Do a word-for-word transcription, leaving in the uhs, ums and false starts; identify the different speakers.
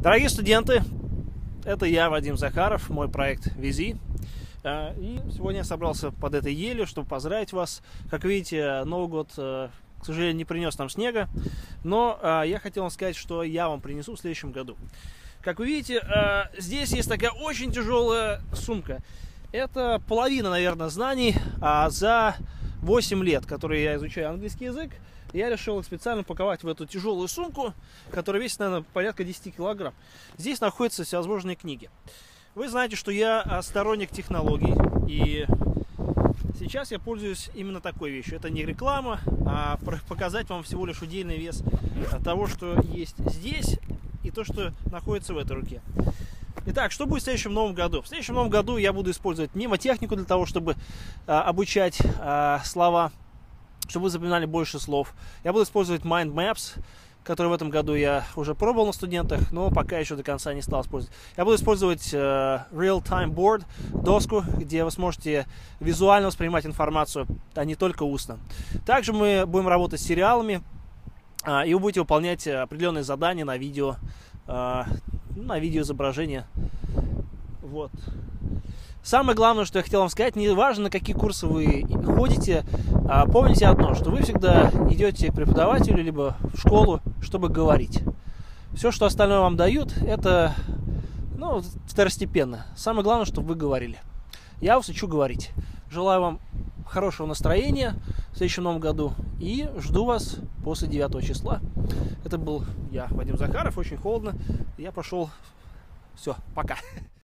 Speaker 1: Дорогие студенты, это я, Вадим Захаров, мой проект Вези. И сегодня я собрался под этой елью, чтобы поздравить вас. Как видите, Новый год, к сожалению, не принес нам снега, но я хотел вам сказать, что я вам принесу в следующем году. Как вы видите, здесь есть такая очень тяжелая сумка. Это половина, наверное, знаний за восемь лет, которые я изучаю английский язык. Я решил их специально паковать в эту тяжелую сумку, которая весит, наверное, порядка десяти килограмм. Здесь находятся всевозможные книги. Вы знаете, что я сторонник технологий, и сейчас я пользуюсь именно такой вещью. Это не реклама, а показать вам всего лишь удельный вес того, что есть здесь, и то, что находится в этой руке. Итак, что будет в следующем новом году? В следующем новом году я буду использовать мнемотехнику для того, чтобы а, обучать а, слова, чтобы вы запоминали больше слов. Я буду использовать Mind Maps, который в этом году я уже пробовал на студентах, но пока еще до конца не стал использовать. Я буду использовать э, Real Time Board, доску, где вы сможете визуально воспринимать информацию, а не только устно. Также мы будем работать с сериалами, э, и вы будете выполнять определенные задания на видео, э, на видеоизображение. Вот. Самое главное, что я хотел вам сказать, не важно, на какие курсы вы ходите, помните одно, что вы всегда идете к преподавателю, либо в школу, чтобы говорить. Все, что остальное вам дают, это ну, второстепенно. Самое главное, чтобы вы говорили. Я вас учу говорить. Желаю вам хорошего настроения в следующем новом году и жду вас после девятого числа. Это был я, Вадим Захаров, очень холодно. Я пошел. Все, пока.